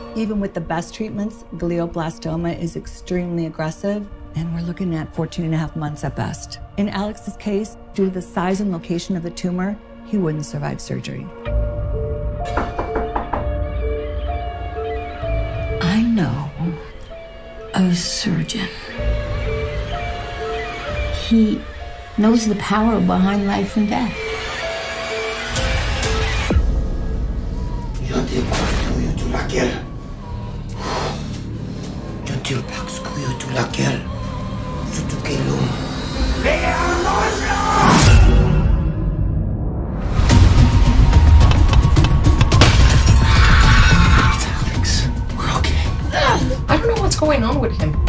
Even with the best treatments, glioblastoma is extremely aggressive, and we're looking at 14.5 months at best. In Alex's case, due to the size and location of the tumor, he wouldn't survive surgery. I know a surgeon. He knows the power behind life and death. Je t'exclus tout laquelle. Je t'exclus tout laquelle. Surtout que l'homme. Alex, we're okay. I don't know what's going on with him.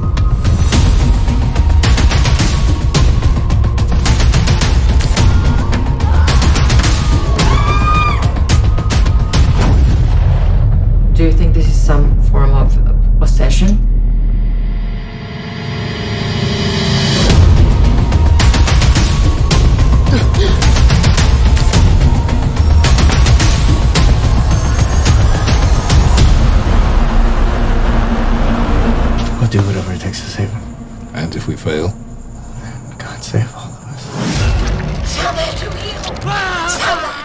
Do you think this is some form of possession? We'll do whatever it takes to save him. And if we fail? God save all of us. Salve tu hijo! Salve!